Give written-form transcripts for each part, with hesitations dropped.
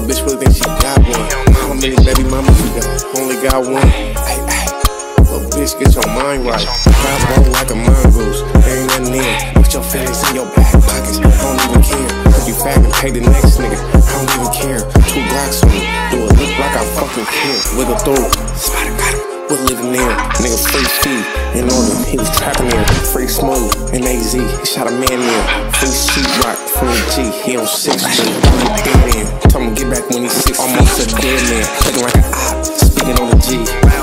bitch really think she got one. How many baby mamas you got? Only got one. Ay, ay. Little bitch, get your mind right. Drive roll like a mongoose. There ain't nothing in. Put your feelings in your back pockets. I don't even care. If you fag and pay the next nigga, I don't even care. 2 Glocks on me. Do it look like I fucking care. Wiggle through. Spider got him. We're living there. Nigga free speed. In order. He was trapping there. Free smooth. In AZ. He shot a man there. Free sheet rock. Free G. He on 6 G. Only dead in. Told him get back when he's 6. Almost a dead man. Looking like an op. Speaking on the G.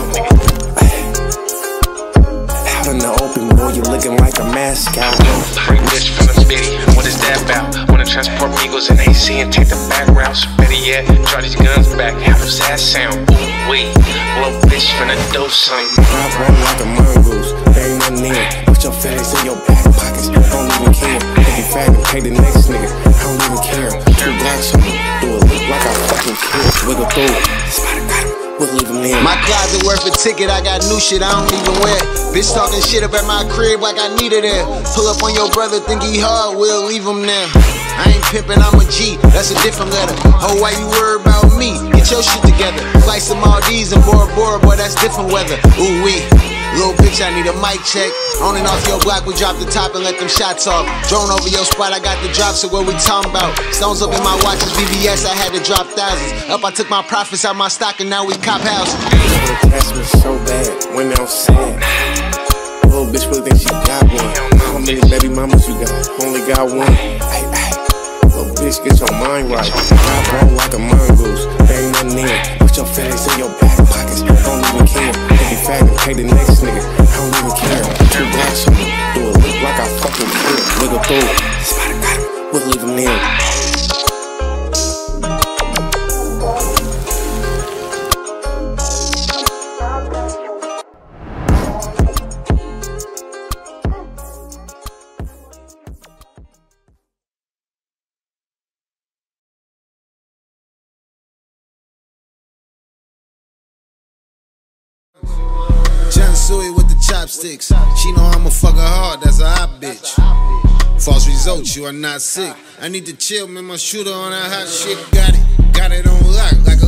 In the open, boy, you looking like a mascot. Free bitch from the city, what is that about? Wanna transport Migos and AC and take the back routes? Better yet, draw these guns back, how does that sound? Ooh wee, little bitch finna do something. Drive roll like a mongoose, there ain't nothing in. Put your feelings in your back pockets, I don't even care. If you fag and pay the next nigga, I don't even care. 2 Glocks on me, do it look like I fucking care. Wiggle through, Spider got him. We'll leave him in. My closet worth a ticket, I got new shit I don't even wear. Bitch talking shit up at my crib like I need it there. Pull up on your brother, think he hard, we'll leave him there. I ain't pimpin', I'm a G, that's a different letter. Oh, why you worried about me? Get your shit together. Flight some Maldives and Bora Bora, boy, that's different weather. Ooh wee, little bitch, I need a mic check. On and off your block, we drop the top and let them shots off. Drone over your spot, I got the drop, so what we talking about? Stones up in my watches, VVS, I had to drop thousands. Up, I took my profits out my stock and now we cop houses. Attachment so bad, women on sad. Little bitch really think she got one. How many baby mamas you got? Only got one. Ay, ay. Little bitch, get your mind right. Drive roll like a mongoose. There ain't nothing in. Put your feelings in your back pockets. I don't even care. If you fag and pay the next nigga, I don't even care. 2 Glocks on me. Do it look like I fucking care. Wiggle through. Spider got him. We'll leave him in. Suey with the chopsticks. She know I'ma fuck her hard, that's a hot bitch. False results, you are not sick. I need to chill, man, my shooter on that hot shit. Got it on lock like a